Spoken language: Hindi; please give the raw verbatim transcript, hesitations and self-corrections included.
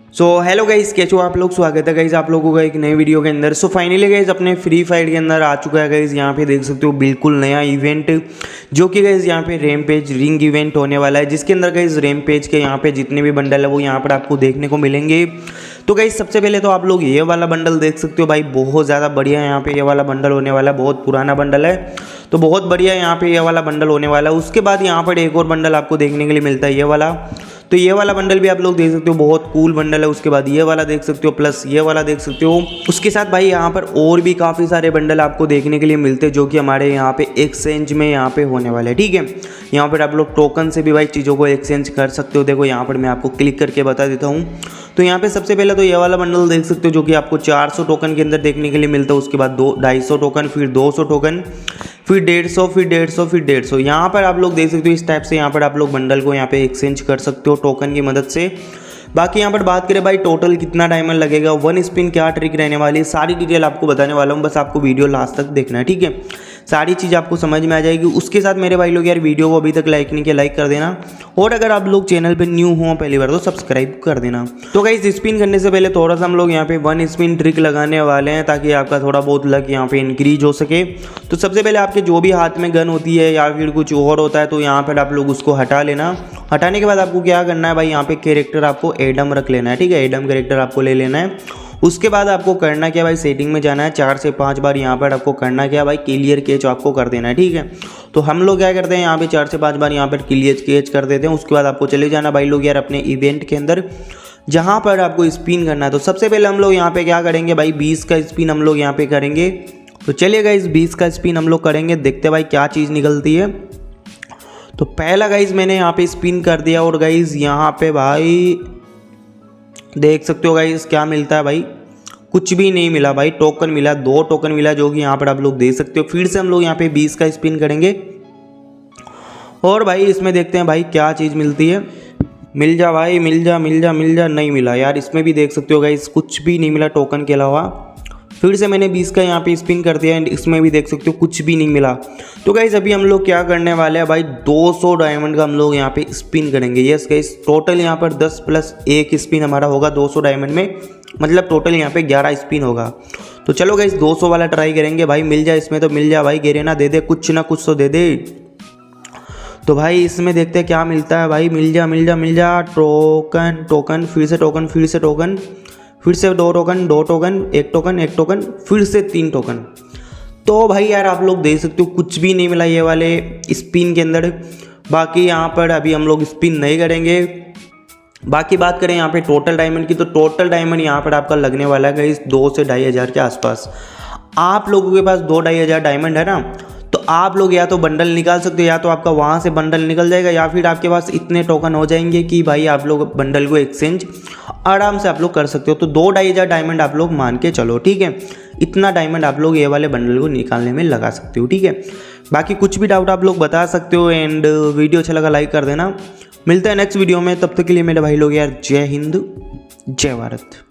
सो हेलो गाइस, कैसे हो आप लोग। स्वागत है गाइस आप लोगों का एक नए वीडियो के अंदर। सो फाइनली गाइस अपने फ्री फायर के अंदर आ चुका है गाइस। यहाँ पे देख सकते हो बिल्कुल नया इवेंट, जो कि गाइस यहाँ पे रैम्पेज रिंग इवेंट होने वाला है, जिसके अंदर गाइस रैम्पेज के यहाँ पे जितने भी बंडल है वो यहाँ पर आपको देखने को मिलेंगे। तो गाइस सबसे पहले तो आप लोग ये वाला बंडल देख सकते हो भाई, बहुत ज़्यादा बढ़िया यहाँ पे ये वाला बंडल होने वाला है। बहुत पुराना बंडल है तो बहुत बढ़िया यहाँ पे ये वाला बंडल होने वाला है। उसके बाद यहाँ पर एक और बंडल आपको देखने के लिए मिलता है, ये वाला। तो ये वाला बंडल भी आप लोग देख सकते हो, बहुत कूल बंडल है। उसके बाद ये वाला देख सकते हो, प्लस ये वाला देख सकते हो। उसके साथ भाई यहाँ पर और भी काफ़ी सारे बंडल आपको देखने के लिए मिलते हैं, जो कि हमारे यहाँ पे एक्सचेंज में यहाँ पे होने वाले हैं। ठीक है, यहाँ पर आप लोग टोकन से भी भाई चीज़ों को एक्सचेंज कर सकते हो। देखो यहाँ पर मैं आपको क्लिक करके बता देता हूँ। तो यहाँ पे सबसे पहले तो ये वाला बंडल देख सकते हो, जो कि आपको चार सौ टोकन के अंदर देखने के लिए मिलता है। उसके बाद दो ढाई सौ टोकन, फिर दो सौ टोकन, फिर डेढ़ सौ, फिर डेढ़ सौ, फिर डेढ़ सौ। यहाँ पर आप लोग देख सकते हो इस टाइप से यहाँ पर आप लोग बंडल को यहाँ पे एक्सचेंज कर सकते हो टोकन की मदद से। बाकी यहाँ पर बात करें भाई टोटल कितना डायमंड लगेगा, वन स्पिन क्या ट्रिक रहने वाली है, सारी डिटेल आपको बताने वाला हूँ। बस आपको वीडियो लास्ट तक देखना है, ठीक है। सारी चीज़ आपको समझ में आ जाएगी। उसके साथ मेरे भाई लोग यार वीडियो को अभी तक लाइक नहीं किया, लाइक कर देना। और अगर आप लोग चैनल पे न्यू हो पहली बार तो सब्सक्राइब कर देना। तो गाइस स्पिन करने से पहले थोड़ा सा हम लोग यहाँ पे वन स्पिन ट्रिक लगाने वाले हैं, ताकि आपका थोड़ा बहुत लक यहाँ पे इंक्रीज हो सके। तो सबसे पहले आपके जो भी हाथ में गन होती है या फिर कुछ और होता है, तो यहाँ पर आप लोग उसको हटा लेना। हटाने के बाद आपको क्या करना है भाई, यहाँ पे कैरेक्टर आपको एडम रख लेना है, ठीक है। एडम कैरेक्टर आपको ले लेना है। उसके बाद आपको करना क्या भाई, सेटिंग में जाना है, चार से पाँच बार यहाँ पर आपको करना क्या भाई, क्लियर कैच आपको कर देना है, ठीक है। तो हम लोग क्या करते हैं यहाँ पे चार से पाँच बार यहाँ पर क्लियर कैच कर देते हैं। उसके बाद आपको चले जाना भाई लोग यार अपने इवेंट के अंदर, जहाँ पर आपको स्पिन करना है। तो सबसे पहले हम लोग यहाँ पे क्या करेंगे भाई, बीस का स्पिन हम लोग यहाँ पे करेंगे। तो चलिए गाइस बीस का स्पिन हम लोग करेंगे, देखते भाई क्या चीज़ निकलती है। तो पहला गाइस मैंने यहाँ पे स्पिन कर दिया, और गाइस यहाँ पे भाई देख सकते हो गाइस क्या मिलता है भाई, कुछ भी नहीं मिला भाई। टोकन मिला, दो टोकन मिला, जो कि यहाँ पर आप लोग देख सकते हो। फिर से हम लोग यहाँ पे बीस का स्पिन करेंगे, और भाई इसमें देखते हैं भाई क्या चीज़ मिलती है। मिल जा भाई, मिल जा मिल जा मिल जा, नहीं मिला यार। इसमें भी देख सकते हो गाइस कुछ भी नहीं मिला टोकन के अलावा। फिर से मैंने बीस का यहाँ पे स्पिन कर दिया, एंड इसमें भी देख सकते हो कुछ भी नहीं मिला। तो गाइस अभी हम लोग क्या करने वाले हैं भाई, दो सौ डायमंड का हम लोग यहाँ पे स्पिन करेंगे। यस गाइस, टोटल यहाँ पर दस प्लस एक स्पिन हमारा होगा दो सौ डायमंड में, मतलब टोटल यहाँ पे ग्यारह स्पिन होगा। तो चलो गाइस दो सौ वाला ट्राई करेंगे भाई। मिल जाए इसमें तो मिल जा भाई, गेरेना दे दे, कुछ ना कुछ तो दे दे। तो भाई इसमें देखते हैं क्या मिलता है भाई, मिल जा मिल जा मिल जा। टोकन टोकन, फिर से टोकन, फिर से टोकन, फिर से दो टोकन, दो टोकन, एक टोकन, एक टोकन, फिर से तीन टोकन। तो भाई यार आप लोग देख सकते हो कुछ भी नहीं मिला ये वाले स्पिन के अंदर। बाकी यहाँ पर अभी हम लोग स्पिन नहीं करेंगे। बाकी बात करें यहाँ पे टोटल डायमंड की, तो टोटल डायमंड यहाँ पर आपका लगने वाला है इस दो से ढाई हज़ार के आसपास। आप लोगों के पास दो ढाई हज़ार डायमंड है ना, तो आप लोग या तो बंडल निकाल सकते हो, या तो आपका वहाँ से बंडल निकल जाएगा, या फिर आपके पास इतने टोकन हो जाएंगे कि भाई आप लोग बंडल को एक्सचेंज आराम से आप लोग कर सकते हो। तो दो ढाई हज़ार डायमंड आप लोग मान के चलो, ठीक है। इतना डायमंड आप लोग ये वाले बंडल को निकालने में लगा सकते हो, ठीक है। बाकी कुछ भी डाउट आप लोग बता सकते हो, एंड वीडियो अच्छा लगा लाइक कर देना। मिलता है नेक्स्ट वीडियो में, तब तक के लिए मेरे भाई लोग यार जय हिंद जय भारत।